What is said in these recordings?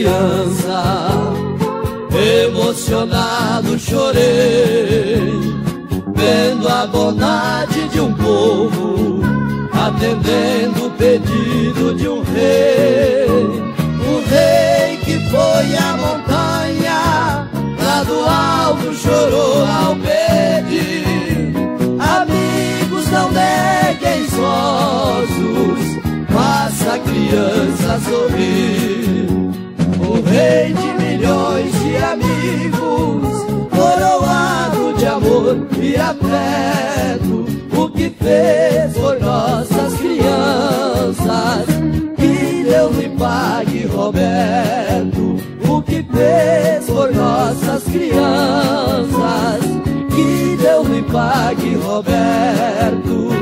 criança. Emocionado chorei, vendo a bondade de um povo, atendendo o pedido de um rei. Um rei que foi à montanha, lá do alto chorou ao pedir: amigos, não neguem os ossos, faça a criança sorrir. Um rei de milhões de amigos, coroado de amor e afeto, o que fez por nossas crianças, que Deus lhe pague, Roberto. O que fez por nossas crianças, que Deus lhe pague, Roberto.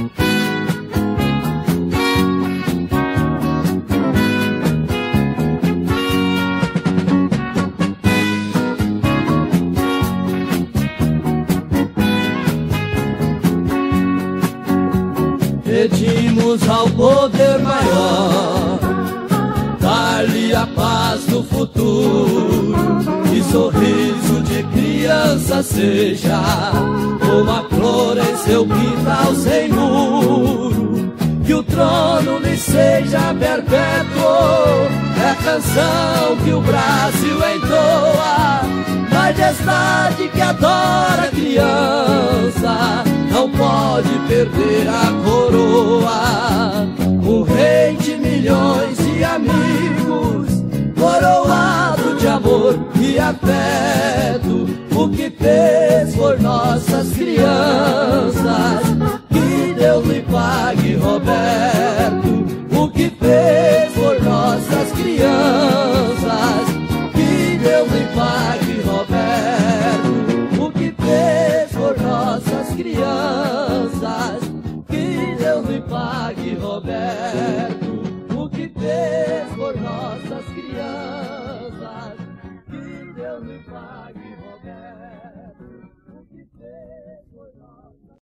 Pedimos ao poder maior dar-lhe a paz no futuro, e sorriso de criança seja como a flor em seu quintal sem muro. Que o trono lhe seja perpétuo, é a canção que o Brasil entoa. Majestade que adora a criança, não pode perder a coroa. Um rei de milhões de amigos, coroado de amor e afeto, o que fez por nossas crianças,